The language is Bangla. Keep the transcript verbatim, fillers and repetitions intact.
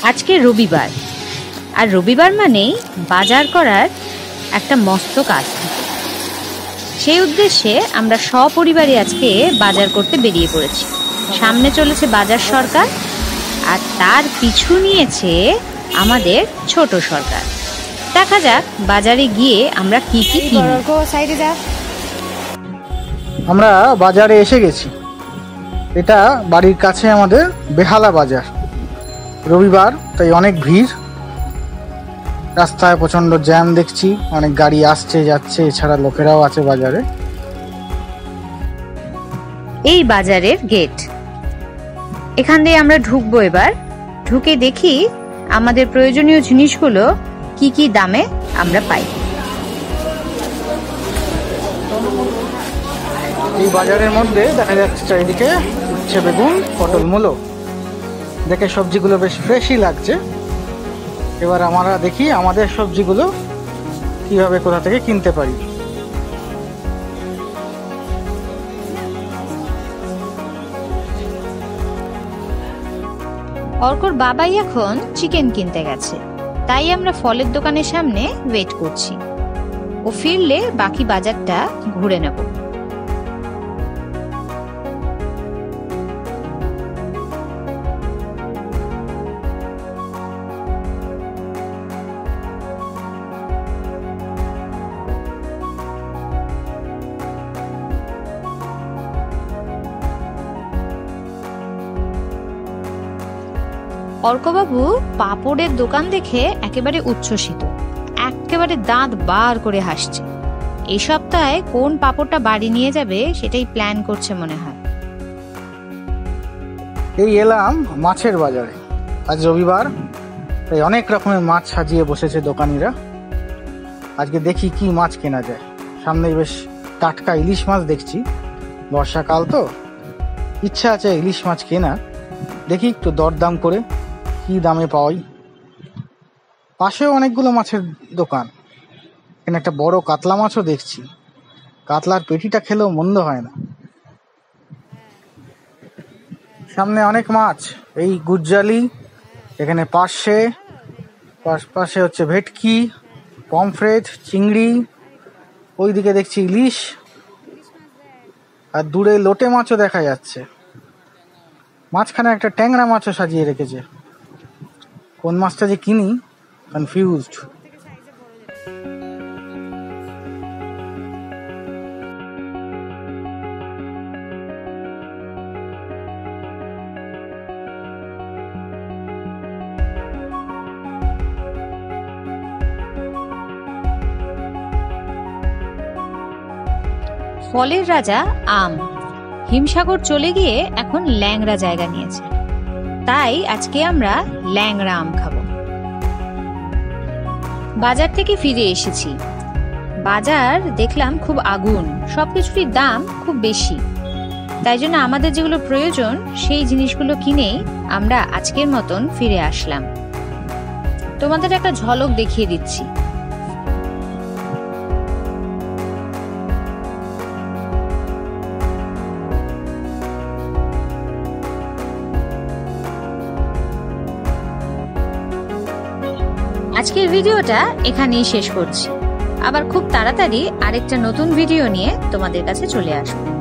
আজকে রবিবার, আর রবিবার মানেই বাজার করার একটা মস্ত কাজ থাকে। সেই উদ্দেশ্যে আমরা সপরিবারে আজকে বাজার করতে বেরিয়ে পড়েছি। সামনে চলেছে বাজার সরকার, আর তার পিছু নিয়েছে আমাদের ছোট সরকার। দেখা যাক বাজারে গিয়ে আমরা কি কি কিনি। আমরা বাজারে এসে গেছি। এটা বাড়ির কাছে আমাদের বেহালা বাজার। রবিবার তাই অনেক ভিড়, রাস্তায় প্রচন্ড জ্যাম দেখছি, অনেক গাড়ি আসছে যাচ্ছে, এছাড়া লোকেরাও আছে বাজারে। এই বাজারের গেট, এখান দিয়ে আমরা ঢুকবো। এবার ঢুকে দেখি আমাদের প্রয়োজনীয় জিনিসগুলো কি কি দামে আমরা পাই। এই বাজারের মধ্যে দেখা যাচ্ছে চারিদিকে উচ্ছে, বেগুন, পটল, মূলো, দেখে সবজিগুলো বেশ ফ্রেশই লাগছে। এবার আমরা দেখি আমাদের সবজিগুলো কিভাবে কোথা থেকে কিনতে পারি। অর্কর বাবাই এখন চিকেন কিনতে গেছে, তাই আমরা ফলের দোকানের সামনে ওয়েট করছি। ও ফিরলে বাকি বাজারটা ঘুরে নেব। অর্কবাবু পাপড়ের দোকান দেখে একেবারে উচ্ছ্বসিত, একেবারে দাঁত বার করে হাসছে। এই সপ্তাহে কোন পাপড়টা বাড়ি নিয়ে যাবে সেটাই প্ল্যান করছে মনে হয়। এই এলাম মাছের বাজারে। আজ রবিবার, তাই অনেক রকমের মাছ সাজিয়ে বসেছে দোকানিরা। আজকে দেখি কি মাছ কেনা যায়। সামনে বেশ টাটকা ইলিশ মাছ দেখছি, বর্ষাকাল তো ইচ্ছা আছে ইলিশ মাছ কেনা। দেখি একটু দরদাম করে কি দামে পাওয়াই। পাশেও অনেকগুলো মাছের দোকান, এখানে একটা বড় কাতলা মাছও দেখছি। কাতলার পেটিটা খেলেও মন্দ হয় না। সামনে অনেক মাছ, এই গুজ্জালি, এখানে পার্শে, পাশে হচ্ছে ভেটকি, পমফ্রেট, চিংড়ি, ওইদিকে দেখছি ইলিশ, আর দূরে লোটে মাছও দেখা যাচ্ছে। মাঝখানে একটা ট্যাংরা মাছও সাজিয়ে রেখেছে। কোন মাছটা যে কিনি কনফিউজড। ফলের রাজা আম। হিমসাগর চলে গিয়ে এখন ল্যাংড়া জায়গা নিয়েছে, তাই আজকে আমরা ল্যাংড়া আম খাবো। বাজার থেকে ফিরে এসেছি। বাজার দেখলাম খুব আগুন, সবকিছুরই দাম খুব বেশি। তাই জন্য আমাদের যেগুলো প্রয়োজন সেই জিনিসগুলো কিনেই আমরা আজকের মতন ফিরে আসলাম। তোমাদের একটা ঝলক দেখিয়ে দিচ্ছি। আজকের ভিডিওটা এখানেই শেষ করছি। আবার খুব তাড়াতাড়ি আরেকটা নতুন ভিডিও নিয়ে তোমাদের কাছে চলে আসবো।